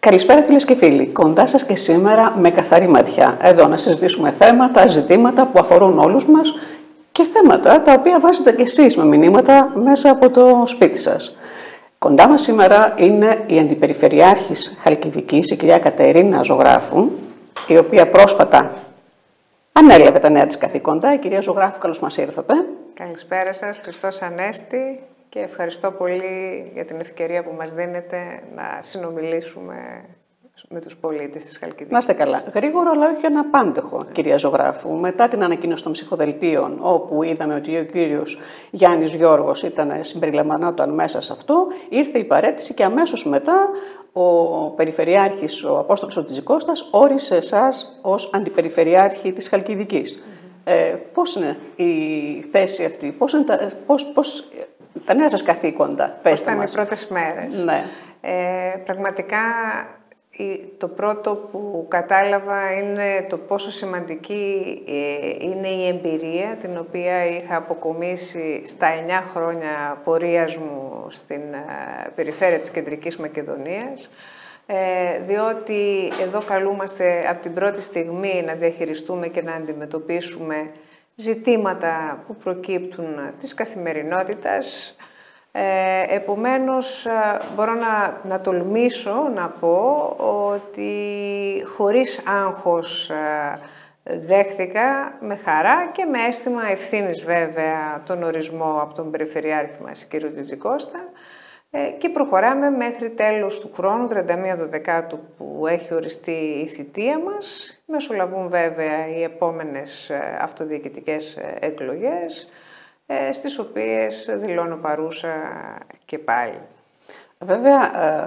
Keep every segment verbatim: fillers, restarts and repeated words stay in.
Καλησπέρα φίλες και φίλοι, κοντά σας και σήμερα με καθαρή ματιά. Εδώ να συζητήσουμε θέματα, ζητήματα που αφορούν όλους μας και θέματα τα οποία βάζετε κι εσείς με μηνύματα μέσα από το σπίτι σας. Κοντά μας σήμερα είναι η Αντιπεριφερειάρχης Χαλκιδικής, η κυρία Κατερίνα Ζωγράφου, η οποία πρόσφατα ανέλαβε τα νέα της καθήκοντα. Η κυρία Ζωγράφου, καλώς μας ήρθατε. Καλησπέρα σας, Χριστός Ανέστη, και ευχαριστώ πολύ για την ευκαιρία που μας δίνετε να συνομιλήσουμε με τους πολίτες της Χαλκιδικής. Να είστε καλά. Γρήγορο, αλλά όχι αναπάντεχο, κυρία Ζωγράφου. Μετά την ανακοίνωση των ψηφοδελτίων, όπου είδαμε ότι ο κύριος Γιάννης Γιώργος ήταν συμπεριλαμβανόταν μέσα σε αυτό, ήρθε η παραίτηση και αμέσως μετά ο Περιφερειάρχης, ο Απόστολος ο Τζικώστας, όρισε εσάς ως Αντιπεριφερειάρχη της Χαλκιδικής. Mm-hmm. Ε, πώς είναι η θέση αυτή, πώς είναι τα, πώς, πώς, τα νέα σας καθήκοντα, πώς ήταν μας. Οι πρώτες μέρες. Ναι. Ε, πραγματικά το πρώτο που κατάλαβα είναι το πόσο σημαντική είναι η εμπειρία την οποία είχα αποκομίσει στα εννιά χρόνια πορείας μου στην περιφέρεια της Κεντρικής Μακεδονίας, διότι εδώ καλούμαστε από την πρώτη στιγμή να διαχειριστούμε και να αντιμετωπίσουμε ζητήματα που προκύπτουν της καθημερινότητας. Ε, επομένως, μπορώ να, να τολμήσω να πω ότι χωρίς άγχος δέχθηκα με χαρά και με αίσθημα ευθύνης βέβαια τον ορισμό από τον Περιφερειάρχη μας, κύριο Τζιτζικώστα, ε, και προχωράμε μέχρι τέλος του χρόνου, τριάντα μία Δεκάτου που έχει οριστεί η θητεία μας. Μεσολαβούν βέβαια οι επόμενες αυτοδιοικητικές εκλογές, στις οποίες δηλώνω παρούσα και πάλι. Βέβαια,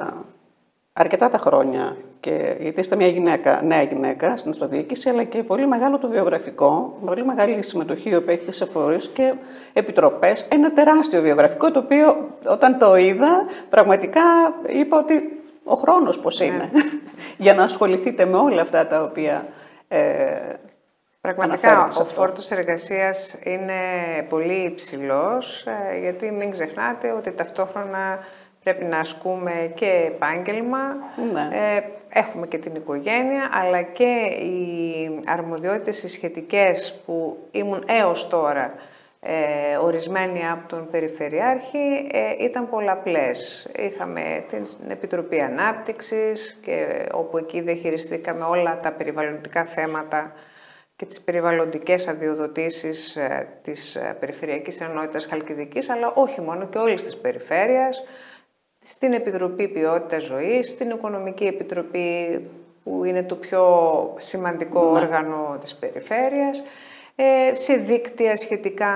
αρκετά τα χρόνια, και γιατί είστε μια γυναίκα, νέα γυναίκα στην αυτοδιοίκηση, αλλά και πολύ μεγάλο το βιογραφικό, πολύ μεγάλη συμμετοχή που έχετε σε φορείς και επιτροπές, ένα τεράστιο βιογραφικό, το οποίο όταν το είδα, πραγματικά είπα ότι ο χρόνος πώς είναι, ναι. για να ασχοληθείτε με όλα αυτά τα οποία... Ε, Πραγματικά ο φόρτος εργασίας είναι πολύ υψηλός, γιατί μην ξεχνάτε ότι ταυτόχρονα πρέπει να ασκούμε και επάγγελμα, ναι. ε, έχουμε και την οικογένεια, αλλά και οι αρμοδιότητες οι σχετικές που ήμουν έως τώρα ε, ορισμένοι από τον Περιφερειάρχη ε, ήταν πολλαπλές. Είχαμε την Επιτροπή Ανάπτυξης, και όπου εκεί διαχειριστήκαμε όλα τα περιβαλλοντικά θέματα και τις περιβαλλοντικές αδειοδοτήσεις ε, της ε, Περιφερειακής Ενότητας Χαλκιδικής, αλλά όχι μόνο, και όλης της περιφέρειας, στην Επιτροπή Ποιότητας Ζωής, στην Οικονομική Επιτροπή, που είναι το πιο σημαντικό ναι. όργανο της περιφέρειας, ε, σε δίκτυα σχετικά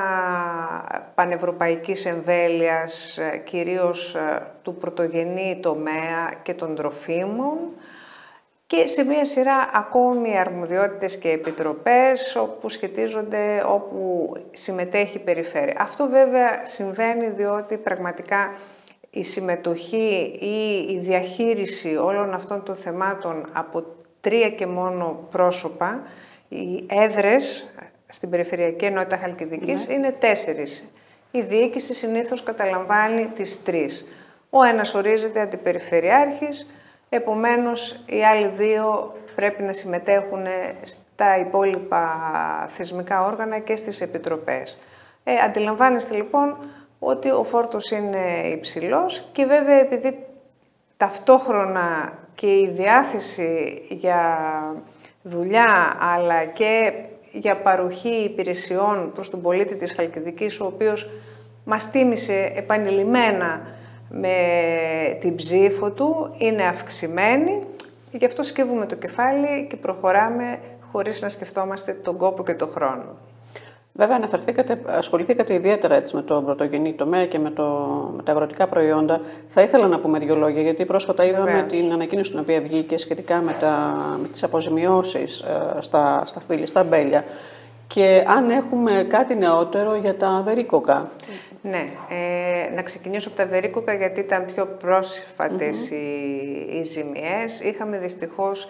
πανευρωπαϊκής εμβέλειας, ε, κυρίως ε, του πρωτογενή τομέα και των τροφίμων, και σε μία σειρά ακόμη αρμοδιότητες και επιτροπές όπου σχετίζονται, όπου συμμετέχει η περιφέρεια. Αυτό βέβαια συμβαίνει διότι πραγματικά η συμμετοχή ή η διαχείριση όλων αυτών των θεμάτων από τρία και μόνο πρόσωπα, οι έδρες στην Περιφερειακή Ενότητα Χαλκιδικής mm-hmm. είναι τέσσερις. Η διοίκηση συνήθως καταλαμβάνει τις τρεις. Ο ένας ορίζεται αντιπεριφερειάρχης, επομένως οι άλλοι δύο πρέπει να συμμετέχουν στα υπόλοιπα θεσμικά όργανα και στις επιτροπές. Ε, αντιλαμβάνεστε λοιπόν ότι ο φόρτος είναι υψηλός, και βέβαια επειδή ταυτόχρονα και η διάθεση για δουλειά αλλά και για παροχή υπηρεσιών προς τον πολίτη της Χαλκιδικής, ο οποίος μας τίμησε επανειλημμένα με την ψήφο του, είναι αυξημένη, γι' αυτό σκύβουμε το κεφάλι και προχωράμε χωρίς να σκεφτόμαστε τον κόπο και τον χρόνο. Βέβαια, αναφερθήκατε, ασχοληθήκατε ιδιαίτερα έτσι με το πρωτογενή τομέα και με, το, με τα αγροτικά προϊόντα. Θα ήθελα να πούμε δύο λόγια, γιατί πρόσφατα είδαμε Βεβαίως. την ανακοίνωση την οποία βγήκε σχετικά με, τα, με τις αποζημιώσεις ε, στα, στα φύλλα, στα μπέλια. Και αν έχουμε κάτι νεότερο για τα βερίκοκα. Ναι, ε, να ξεκινήσω από τα βερίκοκα, γιατί ήταν πιο πρόσφατες mm-hmm. οι, οι ζημιές. Είχαμε δυστυχώς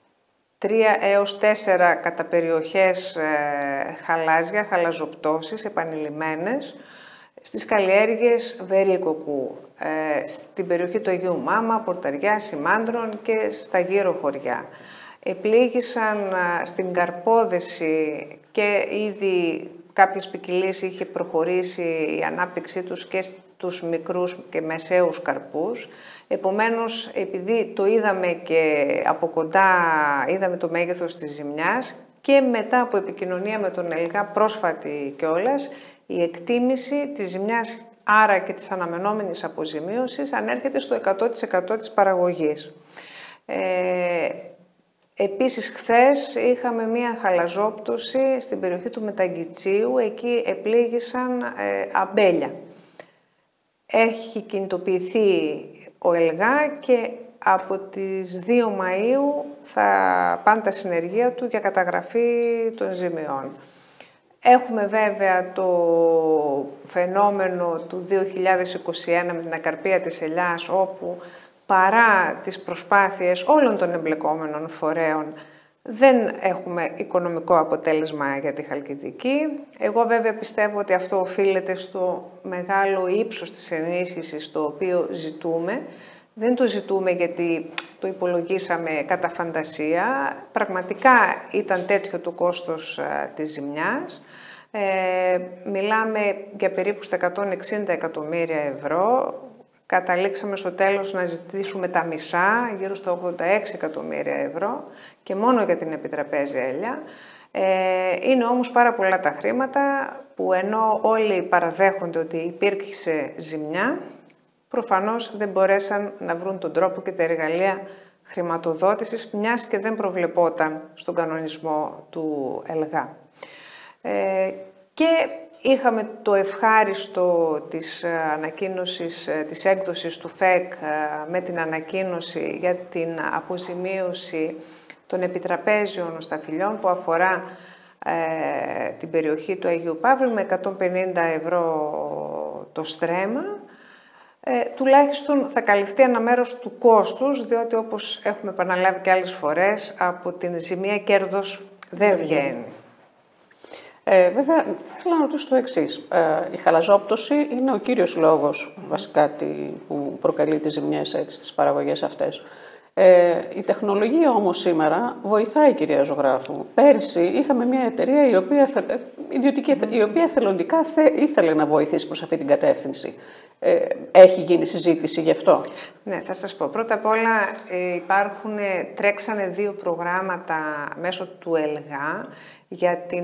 τρία έως τέσσερα κατά περιοχές ε, χαλάζια, χαλαζοπτώσεις επανειλημμένες στις καλλιέργειες βερίκοκου. ε, στην περιοχή του Αγίου Μάμα, Πορταριά, Σημάντρων και στα γύρω χωριά. Επλήγησαν στην Καρπόδεση και ήδη κάποιες ποικιλίες είχε προχωρήσει η ανάπτυξή τους και στους μικρούς και μεσαίους καρπούς. Επομένως, επειδή το είδαμε και από κοντά, είδαμε το μέγεθος της ζημιάς και μετά από επικοινωνία με τον ΕΛΓΑ πρόσφατη κιόλας, η εκτίμηση της ζημιάς, άρα και της αναμενόμενης αποζημίωσης, ανέρχεται στο εκατό τοις εκατό της παραγωγής. Ε, Επίσης, χθες είχαμε μία χαλαζόπτωση στην περιοχή του Μεταγκιτσίου, εκεί επλήγησαν ε, αμπέλια. Έχει κινητοποιηθεί ο ΕΛΓΑ και από τις δύο Μαΐου θα πάνε τα συνεργεία του για καταγραφή των ζημιών. Έχουμε βέβαια το φαινόμενο του δύο χιλιάδες είκοσι ένα με την ακαρπία της ελιάς, όπου παρά τις προσπάθειες όλων των εμπλεκόμενων φορέων δεν έχουμε οικονομικό αποτέλεσμα για τη Χαλκιδική. Εγώ βέβαια πιστεύω ότι αυτό οφείλεται στο μεγάλο ύψος της ενίσχυσης το οποίο ζητούμε. Δεν το ζητούμε γιατί το υπολογίσαμε κατά φαντασία. Πραγματικά ήταν τέτοιο το κόστος α, της ζημιάς. Ε, μιλάμε για περίπου στα εκατόν εξήντα εκατομμύρια ευρώ. Καταλήξαμε στο τέλος να ζητήσουμε τα μισά, γύρω στα ογδόντα έξι εκατομμύρια ευρώ και μόνο για την επιτραπέζια ελιά. Ε, είναι όμως πάρα πολλά τα χρήματα που ενώ όλοι παραδέχονται ότι υπήρξε ζημιά, προφανώς δεν μπορέσαν να βρουν τον τρόπο και τα εργαλεία χρηματοδότησης, μιας και δεν προβλεπόταν στον κανονισμό του ΕΛΓΑ. Ε, και είχαμε το ευχάριστο της ανακοίνωσης, της έκδοσης του ΦΕΚ με την ανακοίνωση για την αποζημίωση των επιτραπέζιων σταφυλιών που αφορά ε, την περιοχή του Αγίου Παύλου με εκατόν πενήντα ευρώ το στρέμμα. Ε, τουλάχιστον θα καλυφθεί ένα μέρος του κόστους, διότι όπως έχουμε επαναλάβει και άλλες φορές, από την ζημία κέρδος δεν βγαίνει. Ε, βέβαια, θα ήθελα να ρωτήσω το εξής. Ε, η χαλαζόπτωση είναι ο κύριος λόγος, βασικά, που προκαλεί τις ζημιές έτσι, στις παραγωγές αυτές. Ε, η τεχνολογία όμως σήμερα βοηθάει, κυρία Ζωγράφου. Πέρυσι είχαμε μια εταιρεία η οποία, ιδιωτική, η οποία θελοντικά θε, ήθελε να βοηθήσει προς αυτή την κατεύθυνση. Ε, έχει γίνει συζήτηση γι' αυτό? Ναι, θα σας πω. Πρώτα απ' όλα υπάρχουν, τρέξανε δύο προγράμματα μέσω του ΕΛΓΑ για την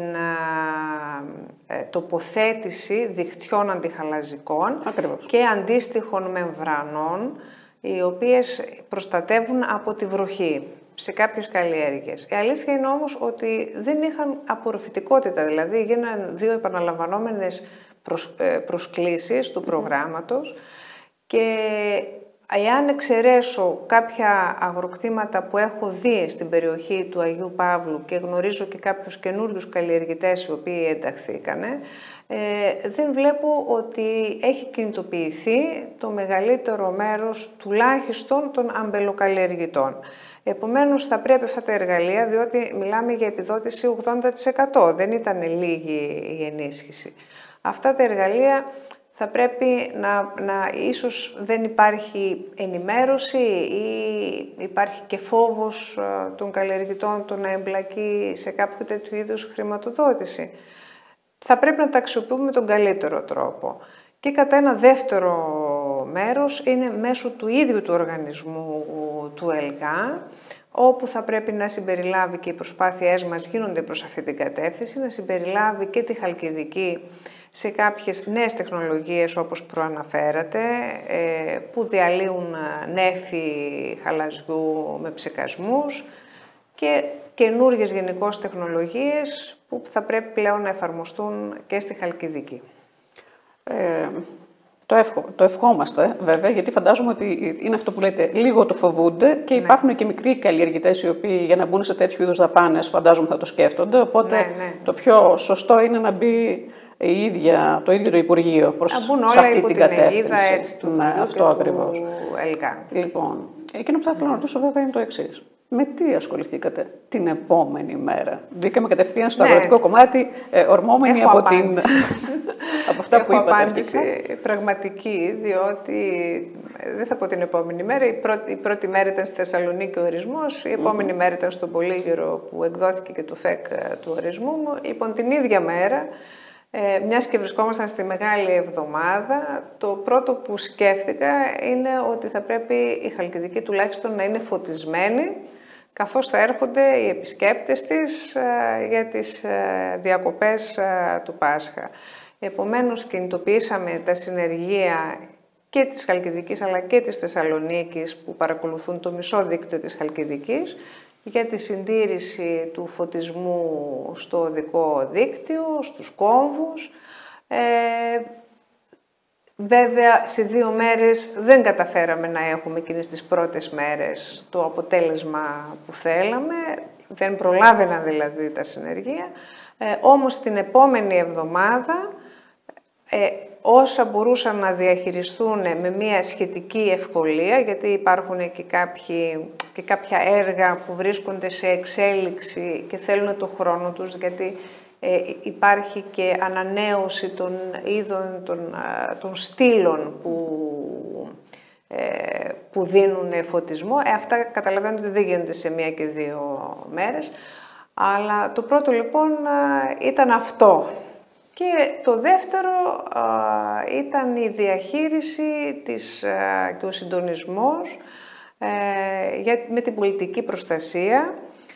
ε, τοποθέτηση δικτυών αντιχαλαζικών. Ακριβώς. Και αντίστοιχων μεμβρανών, οι οποίες προστατεύουν από τη βροχή σε κάποιες καλλιέργειες. Η αλήθεια είναι όμως ότι δεν είχαν απορροφητικότητα, δηλαδή γίνανε δύο επαναλαμβανόμενες προσ, ε, προσκλήσεις του προγράμματος και εάν εξαιρέσω κάποια αγροκτήματα που έχω δει στην περιοχή του Αγίου Παύλου και γνωρίζω και κάποιους καινούριους καλλιεργητές οι οποίοι ενταχθήκανε, ε, δεν βλέπω ότι έχει κινητοποιηθεί το μεγαλύτερο μέρος τουλάχιστον των αμπελοκαλλιεργητών. Επομένως θα πρέπει αυτά τα εργαλεία, διότι μιλάμε για επιδότηση ογδόντα τοις εκατό, δεν ήταν λίγη η ενίσχυση. Αυτά τα εργαλεία θα πρέπει να, να ίσως δεν υπάρχει ενημέρωση ή υπάρχει και φόβος των καλλιεργητών το να εμπλακεί σε κάποιο τέτοιου είδους χρηματοδότηση. Θα πρέπει να τα αξιοποιούμε με τον καλύτερο τρόπο. Και κατά ένα δεύτερο μέρος είναι μέσω του ίδιου του οργανισμού του ΕΛΓΑ, όπου θα πρέπει να συμπεριλάβει και οι προσπάθειές μας γίνονται προς αυτή την κατεύθυνση, να συμπεριλάβει και τη Χαλκιδική σε κάποιες νέες τεχνολογίες όπως προαναφέρατε, που διαλύουν νέφη χαλαζιού με ψεκασμούς και καινούργιες γενικώς τεχνολογίες που θα πρέπει πλέον να εφαρμοστούν και στη Χαλκιδική. Ε, το, ευχο, το ευχόμαστε βέβαια, γιατί φαντάζομαι ότι είναι αυτό που λέτε, λίγο το φοβούνται και ναι. Υπάρχουν και μικροί καλλιεργητές οι οποίοι για να μπουν σε τέτοιου είδους δαπάνες φαντάζομαι θα το σκέφτονται, οπότε ναι, ναι. Το πιο σωστό είναι να μπει η ίδια, το ίδιο το Υπουργείο προς σε αυτή την κατεύθυνση. Αιγίδα, έτσι, του ναι, αυτό ακριβώς. ΕΛΓΑ. Λοιπόν, εκείνο που θα ήθελα να ρωτήσω βέβαια είναι το εξής. Με τι ασχοληθήκατε την επόμενη μέρα? Μπήκαμε κατευθείαν στο ναι. αγροτικό κομμάτι, ε, ορμόμενοι από, την... από αυτά αυτά που είπατε απάντηση αρχικά. πραγματική, διότι δεν θα πω την επόμενη μέρα. Η πρώτη, η πρώτη μέρα ήταν στη Θεσσαλονίκη ο ορισμός, η επόμενη mm-hmm. μέρα ήταν στον Πολύγυρο που εκδόθηκε και το ΦΕΚ του ορισμού μου. Λοιπόν, την ίδια μέρα, ε, μιας και βρισκόμασταν στη Μεγάλη Εβδομάδα, το πρώτο που σκέφτηκα είναι ότι θα πρέπει η Χαλκιδική τουλάχιστον να είναι φωτισμένη, καθώς θα έρχονται οι επισκέπτες της ε, για τις ε, διακοπές ε, του Πάσχα. Επομένως, κινητοποιήσαμε τα συνεργεία και της Χαλκιδικής αλλά και της Θεσσαλονίκης που παρακολουθούν το μισό δίκτυο της Χαλκιδικής για τη συντήρηση του φωτισμού στο οδικό δίκτυο, στους κόμβους. Ε, βέβαια, σε δύο μέρες δεν καταφέραμε να έχουμε εκείνες τις πρώτες μέρες το αποτέλεσμα που θέλαμε, δεν προλάβαιναν δηλαδή τα συνεργεία, ε, όμως την επόμενη εβδομάδα Ε, όσα μπορούσαν να διαχειριστούν με μια σχετική ευκολία, γιατί υπάρχουν και, κάποιοι, και κάποια έργα που βρίσκονται σε εξέλιξη και θέλουν το χρόνο τους, γιατί ε, υπάρχει και ανανέωση των είδων, των, των στήλων που, ε, που δίνουν φωτισμό. Ε, αυτά καταλαβαίνετε ότι δεν γίνονται σε μία και δύο μέρες. Αλλά το πρώτο λοιπόν ήταν αυτό. Και το δεύτερο α, ήταν η διαχείριση της, α, και ο συντονισμός ε, για, με την πολιτική προστασία.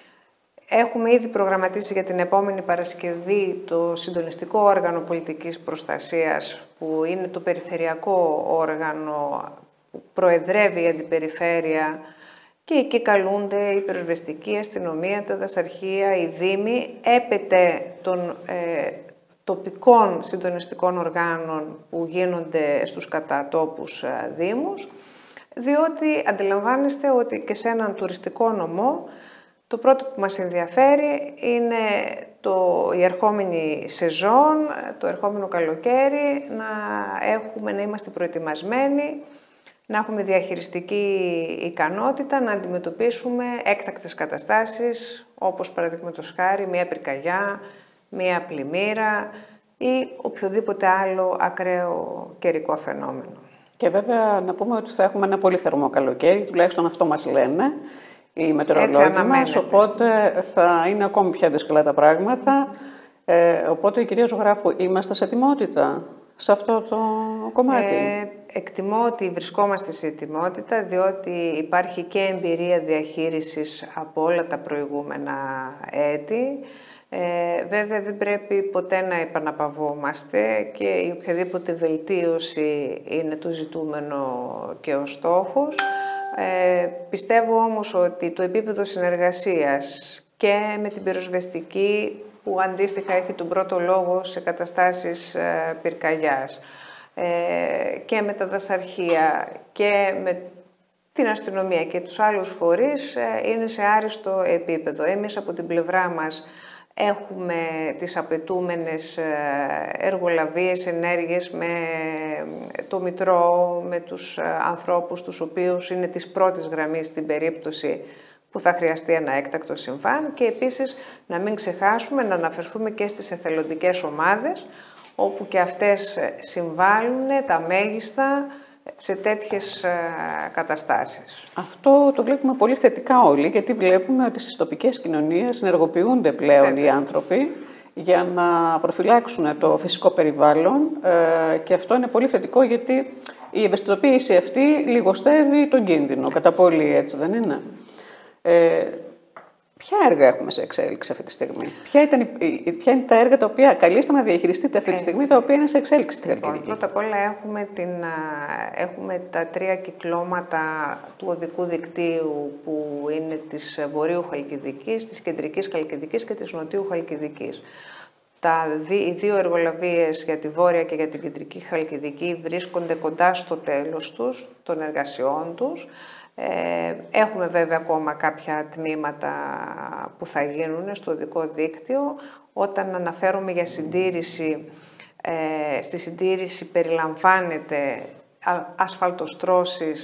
Έχουμε ήδη προγραμματίσει για την επόμενη Παρασκευή το συντονιστικό όργανο πολιτικής προστασίας, που είναι το περιφερειακό όργανο που προεδρεύει η Αντιπεριφέρεια, και εκεί καλούνται η πυροσβεστική αστυνομία, τα δασαρχεία, οι δήμοι, έπεται των ε, τοπικών συντονιστικών οργάνων που γίνονται στους κατατόπους δήμους, διότι αντιλαμβάνεστε ότι και σε έναν τουριστικό νομό το πρώτο που μας ενδιαφέρει είναι το, η ερχόμενη σεζόν, το ερχόμενο καλοκαίρι, να, έχουμε, να είμαστε προετοιμασμένοι, να έχουμε διαχειριστική ικανότητα, να αντιμετωπίσουμε έκτακτες καταστάσεις, όπως παραδείγματος χάρη μια πυρκαγιά, μία πλημμύρα ή οποιοδήποτε άλλο ακραίο καιρικό φαινόμενο. Και βέβαια να πούμε ότι θα έχουμε ένα πολύ θερμό καλοκαίρι, τουλάχιστον αυτό μας λένε οι μετεωρολόγοι μας, οπότε θα είναι ακόμη πιο δύσκολα τα πράγματα. Ε, οπότε, κυρία Ζωγράφου, είμαστε σε ετοιμότητα σε αυτό το κομμάτι? Ε, εκτιμώ ότι βρισκόμαστε σε ετοιμότητα, διότι υπάρχει και εμπειρία διαχείρισης από όλα τα προηγούμενα έτη. Ε, βέβαια δεν πρέπει ποτέ να επαναπαυόμαστε και η οποιαδήποτε βελτίωση είναι το ζητούμενο και ο στόχος. Ε, πιστεύω όμως ότι το επίπεδο συνεργασίας και με την πυροσβεστική, που αντίστοιχα έχει τον πρώτο λόγο σε καταστάσεις ε, πυρκαγιάς, ε, και με τα δασαρχεία και με την αστυνομία και τους άλλους φορείς, ε, είναι σε άριστο επίπεδο. Εμείς από την πλευρά μας έχουμε τις απαιτούμενες εργολαβίες, ενέργειες με το Μητρό, με τους ανθρώπους τους οποίους είναι της πρώτης γραμμής στην περίπτωση που θα χρειαστεί ένα έκτακτο συμβάν, και επίσης να μην ξεχάσουμε να αναφερθούμε και στις εθελοντικές ομάδες, όπου και αυτές συμβάλλουν τα μέγιστα σε τέτοιες καταστάσεις. Αυτό το βλέπουμε πολύ θετικά όλοι, γιατί βλέπουμε ότι στις τοπικές κοινωνίες συνεργοποιούνται πλέον Βέβαια. οι άνθρωποι για να προφυλάξουν το φυσικό περιβάλλον, και αυτό είναι πολύ θετικό, γιατί η ευαισθητοποίηση αυτή λιγοστεύει τον κίνδυνο, έτσι. κατά πολύ, έτσι δεν είναι? Ε, Ποια έργα έχουμε σε εξέλιξη αυτή τη στιγμή? Ποια, ήταν, ποια είναι τα έργα τα οποία καλείστε να διαχειριστείτε αυτή τη στιγμή, τα οποία είναι σε εξέλιξη στη Χαλκιδική? Λοιπόν, πρώτα απ' όλα έχουμε, την, έχουμε τα τρία κυκλώματα του οδικού δικτύου, που είναι της Βορείου Χαλκιδικής, της Κεντρικής Χαλκιδικής και της Νοτιού Χαλκιδικής. Τα, οι δύο εργολαβίες για τη Βόρεια και για την Κεντρική Χαλκιδική βρίσκονται κοντά στο τέλος τους, των εργασιών τους. Ε, έχουμε βέβαια ακόμα κάποια τμήματα που θα γίνουν στο οδικό δίκτυο. Όταν αναφέρομαι για συντήρηση, ε, στη συντήρηση περιλαμβάνεται ασφαλτοστρώσεις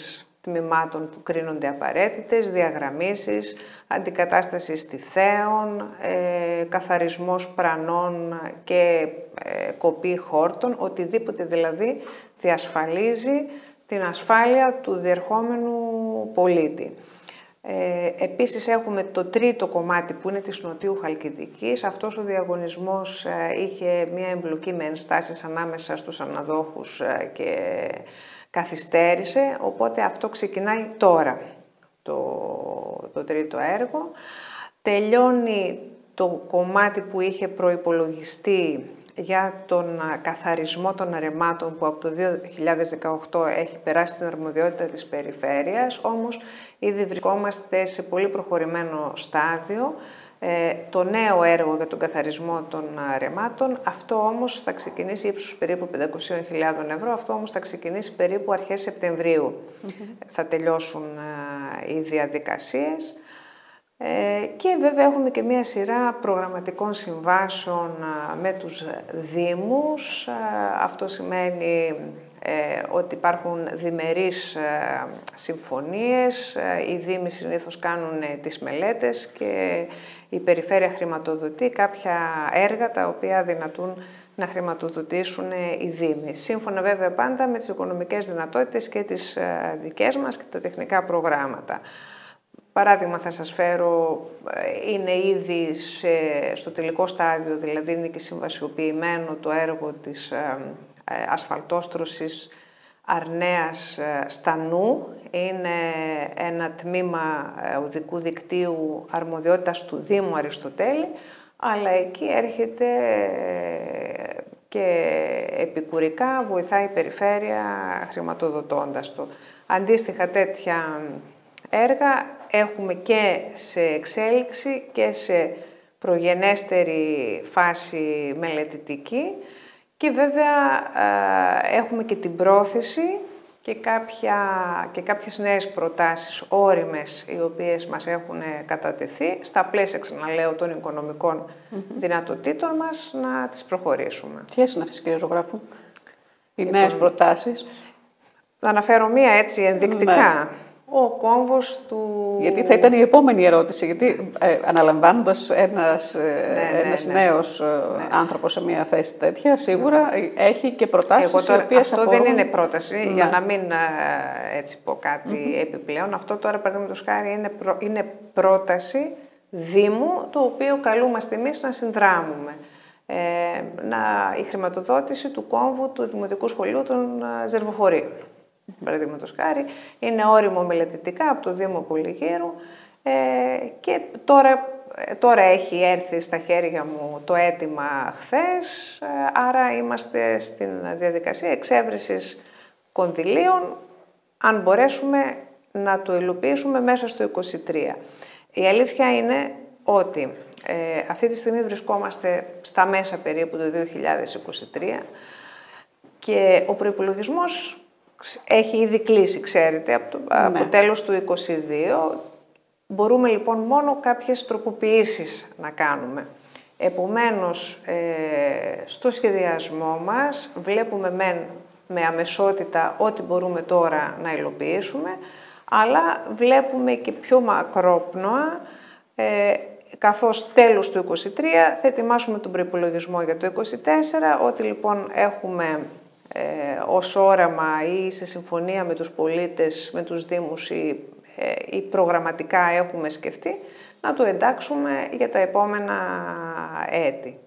τμήματων που κρίνονται απαραίτητες, διαγραμμίσεις, αντικατάσταση στιθέων, ε, καθαρισμός πρανών και ε, κοπή χόρτων, οτιδήποτε δηλαδή διασφαλίζει την ασφάλεια του διερχόμενου πολίτη. Ε, επίσης έχουμε το τρίτο κομμάτι που είναι της Νοτιού Χαλκιδικής. Αυτός ο διαγωνισμός ε, είχε μία εμπλοκή με ενστάσεις ανάμεσα στους αναδόχους ε, και καθυστέρησε, οπότε αυτό ξεκινάει τώρα, το, το τρίτο έργο. Τελειώνει το κομμάτι που είχε προϋπολογιστεί για τον καθαρισμό των αρεμάτων που από το δύο χιλιάδες δεκαοκτώ έχει περάσει στην αρμοδιότητα της περιφέρειας, όμως ήδη βρισκόμαστε σε πολύ προχωρημένο στάδιο. Ε, το νέο έργο για τον καθαρισμό των αρεμάτων, αυτό όμως θα ξεκινήσει ύψους περίπου πεντακόσιες χιλιάδες ευρώ, αυτό όμως θα ξεκινήσει περίπου αρχές Σεπτεμβρίου. Mm-hmm. Θα τελειώσουν ε, οι διαδικασίες. Ε, και βέβαια έχουμε και μία σειρά προγραμματικών συμβάσεων με τους δήμους. Αυτό σημαίνει ε, ότι υπάρχουν διμερείς ε, συμφωνίες, οι δήμοι συνήθως κάνουν ε, τις μελέτες και η περιφέρεια χρηματοδοτεί κάποια έργα τα οποία δυνατούν να χρηματοδοτήσουν οι δήμοι. Σύμφωνα βέβαια πάντα με τις οικονομικές δυνατότητες και τις ε, δικές μας και τα τεχνικά προγράμματα. Παράδειγμα θα σας φέρω, είναι ήδη σε, στο τελικό στάδιο, δηλαδή είναι και συμβασιοποιημένο το έργο της ε, ε, ασφαλτόστρωσης Αρνέας ε, Στανού. Είναι ένα τμήμα ε, οδικού δικτύου αρμοδιότητας του Δήμου Αριστοτέλη, αλλά εκεί έρχεται ε, και επικουρικά βοηθάει η περιφέρεια χρηματοδοτώντας το. Αντίστοιχα τέτοια έργα έχουμε και σε εξέλιξη και σε προγενέστερη φάση μελετητική και βέβαια ε, έχουμε και την πρόθεση και, κάποια, και κάποιες νέες προτάσεις όριμες οι οποίες μας έχουν κατατεθεί στα πλαίσια, ξαναλέω, των οικονομικών mm-hmm. δυνατοτήτων μας να τις προχωρήσουμε. Ποιες είναι αυτές, κύριε Ζωγράφου, οι λοιπόν, νέες προτάσεις? Θα αναφέρω μία έτσι ενδεικτικά. Ναι. Ο κόμβος του... Γιατί θα ήταν η επόμενη ερώτηση, γιατί ε, αναλαμβάνοντας ένας, ε, ναι, ένας ναι, ναι. νέος ναι. άνθρωπος σε μια θέση τέτοια, σίγουρα ναι. έχει και προτάσεις. Εγώ τώρα, οι οποίες αυτό αφορούν... δεν είναι πρόταση, ναι. για να μην έτσι πω κάτι mm-hmm. επιπλέον. Αυτό τώρα, παραδείγματος χάρη, είναι, προ, είναι πρόταση Δήμου, το οποίο καλούμαστε εμείς να συνδράμουμε. Ε, να, η χρηματοδότηση του κόμβου του Δημοτικού Σχολείου των Ζερβοφορείων. Παραδείγματος χάρη, είναι όριμο μελετητικά από το Δήμο Πολυγύρου ε, και τώρα, τώρα έχει έρθει στα χέρια μου το αίτημα χθες, ε, άρα είμαστε στην διαδικασία εξέβρισης κονδυλίων, αν μπορέσουμε να το υλοποιήσουμε μέσα στο είκοσι τρία. Η αλήθεια είναι ότι ε, αυτή τη στιγμή βρισκόμαστε στα μέσα περίπου του δύο χιλιάδες είκοσι τρία και ο προϋπολογισμός έχει ήδη κλείσει, ξέρετε, από το ναι. από τέλος του είκοσι δύο. Μπορούμε λοιπόν μόνο κάποιες τροποποιήσεις να κάνουμε. Επομένως, ε, στο σχεδιασμό μας βλέπουμε μεν με αμεσότητα ό,τι μπορούμε τώρα να υλοποιήσουμε, αλλά βλέπουμε και πιο μακρόπνοα, ε, καθώς τέλος του είκοσι τρία θα ετοιμάσουμε τον προϋπολογισμό για το είκοσι τέσσερα, ό,τι λοιπόν έχουμε Ε, ως όραμα ή σε συμφωνία με τους πολίτες, με τους δήμους ή, ε, ή προγραμματικά έχουμε σκεφτεί, να το εντάξουμε για τα επόμενα έτη.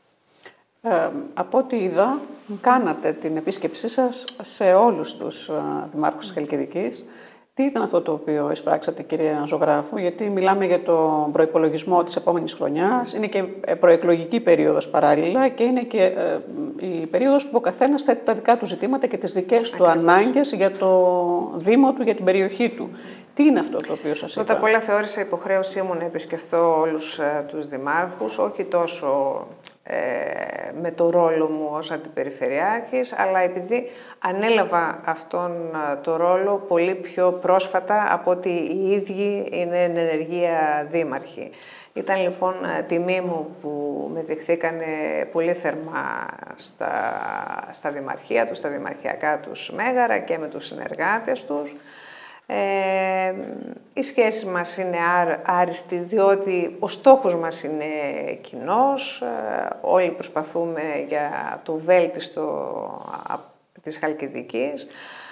Ε, από ό,τι είδα, κάνατε την επίσκεψή σας σε όλους τους ε, δημάρχους της Χαλκιδικής. Τι ήταν αυτό το οποίο εισπράξατε, κυρία Ζωγράφου, γιατί μιλάμε για τον προϋπολογισμό της επόμενης χρονιάς, είναι και προεκλογική περίοδος παράλληλα και είναι και ε, η περίοδος που ο καθένας θέτει τα δικά του ζητήματα και τις δικές του ανάγκες για το Δήμο του, για την περιοχή του. Τι είναι αυτό το οποίο σας είπα? Πρώτα απ' όλα θεώρησα υποχρέωσή μου να επισκεφθώ όλους ε, τους δημάρχους, όχι τόσο ε, με το ρόλο μου ως αντιπεριφερειάρχης, αλλά επειδή ανέλαβα αυτόν ε, το ρόλο πολύ πιο πρόσφατα από ότι οι ίδιοι είναι εν ενεργεία δήμαρχοι. Ήταν λοιπόν τιμή μου που με δεχθήκανε πολύ θερμά στα, στα δημαρχία τους, στα δημαρχιακά τους μέγαρα και με τους συνεργάτες τους. Ε, οι σχέσεις μας είναι άριστοι, διότι ο στόχος μας είναι κοινός. Ε, όλοι προσπαθούμε για το βέλτιστο της Χαλκιδικής.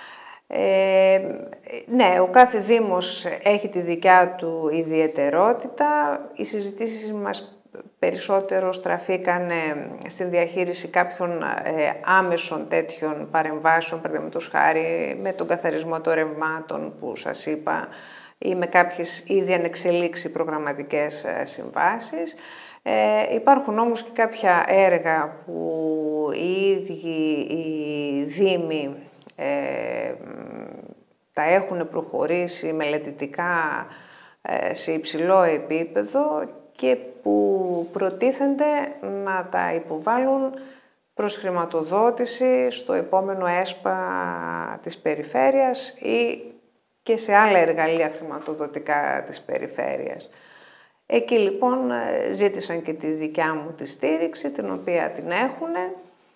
Ε, ναι, ο κάθε Δήμος έχει τη δικιά του ιδιαιτερότητα. Οι συζητήσεις μας περισσότερο στραφήκαν στην διαχείριση κάποιων ε, άμεσων τέτοιων παρεμβάσεων, παραδείγματος χάρη με τον καθαρισμό των ρευμάτων που σας είπα ή με κάποιες ήδη ανεξελίξει προγραμματικές ε, συμβάσεις. Ε, υπάρχουν όμως και κάποια έργα που οι ίδιοι οι Δήμοι ε, τα έχουν προχωρήσει μελετητικά ε, σε υψηλό επίπεδο και που προτίθενται να τα υποβάλουν προς χρηματοδότηση στο επόμενο ΕΣΠΑ της περιφέρειας ή και σε άλλα εργαλεία χρηματοδοτικά της περιφέρειας. Εκεί λοιπόν ζήτησαν και τη δικιά μου τη στήριξη, την οποία την έχουν,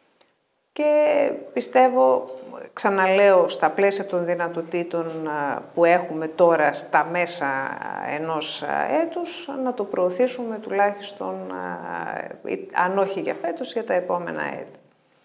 και πιστεύω, ξαναλέω, στα πλαίσια των δυνατοτήτων που έχουμε τώρα στα μέσα ενός έτους, να το προωθήσουμε τουλάχιστον, αν όχι για φέτος, για τα επόμενα έτη.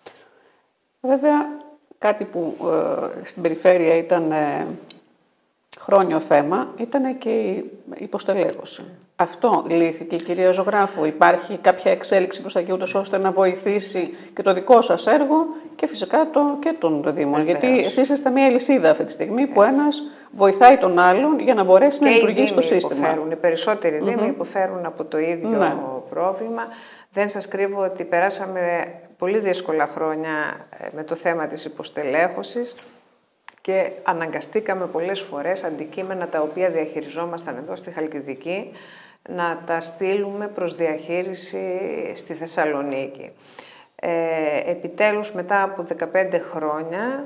Βέβαια, κάτι που ε, στην περιφέρεια ήταν ε, χρόνιο θέμα, ήταν και η υποστελέχωση. Αυτό λύθηκε, κυρία Ζωγράφου? Υπάρχει κάποια εξέλιξη προς τα εκεί, ούτως ώστε να βοηθήσει και το δικό σας έργο και φυσικά το, και τον Δήμο? Γιατί εσείς είστε μια αλυσίδα αυτή τη στιγμή που Έτσι. ένας βοηθάει τον άλλον για να μπορέσει και να λειτουργήσει το σύστημα. Υποφέρουν, οι περισσότεροι Δήμοι mm-hmm. υποφέρουν από το ίδιο ναι. πρόβλημα. Δεν σας κρύβω ότι περάσαμε πολύ δύσκολα χρόνια με το θέμα της υποστελέχωσης και αναγκαστήκαμε πολλές φορές αντικείμενα τα οποία διαχειριζόμασταν εδώ στη Χαλκιδική να τα στείλουμε προς διαχείριση στη Θεσσαλονίκη. Ε, επιτέλους, μετά από δεκαπέντε χρόνια,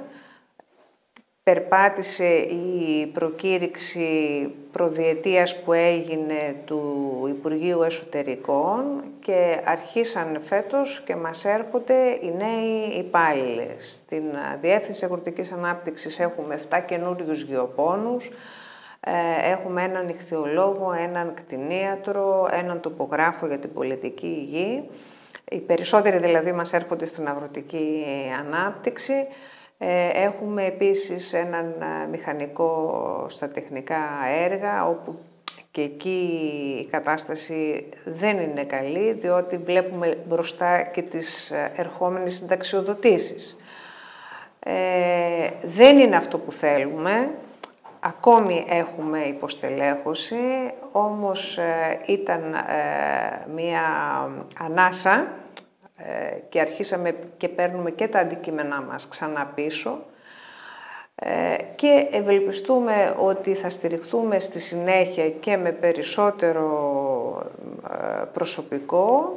περπάτησε η προκήρυξη προδιετίας που έγινε του Υπουργείου Εσωτερικών και αρχίσαν φέτος και μας έρχονται οι νέοι υπάλληλοι. Στην Διεύθυνση Αγροτικής Ανάπτυξης έχουμε επτά καινούριους γεωπόνους, έχουμε έναν ιχθυολόγο, έναν κτηνίατρο, έναν τοπογράφο για την πολιτική υγεία. Οι περισσότεροι δηλαδή μας έρχονται στην αγροτική ανάπτυξη. Έχουμε επίσης έναν μηχανικό στα τεχνικά έργα, όπου και εκεί η κατάσταση δεν είναι καλή, διότι βλέπουμε μπροστά και τις ερχόμενες συνταξιοδοτήσεις. Ε, δεν είναι αυτό που θέλουμε. Ακόμη έχουμε υποστελέχωση, όμως ε, ήταν ε, μία ανάσα ε, και αρχίσαμε και παίρνουμε και τα αντικείμενά μας ξανά πίσω ε, και ευελπιστούμε ότι θα στηριχθούμε στη συνέχεια και με περισσότερο ε, προσωπικό,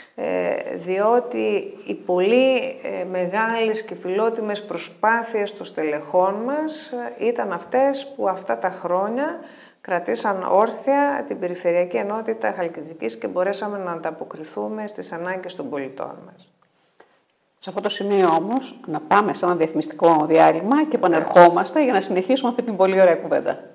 διότι οι πολύ μεγάλες και φιλότιμες προσπάθειες των στελεχών μας ήταν αυτές που αυτά τα χρόνια κρατήσαν όρθια την Περιφερειακή Ενότητα Χαλκιδικής και μπορέσαμε να ανταποκριθούμε στις ανάγκες των πολιτών μας. Σε αυτό το σημείο όμως να πάμε σε ένα διαφημιστικό διάλειμμα και επανερχόμαστε για να συνεχίσουμε αυτή την πολύ ωραία κουβέντα.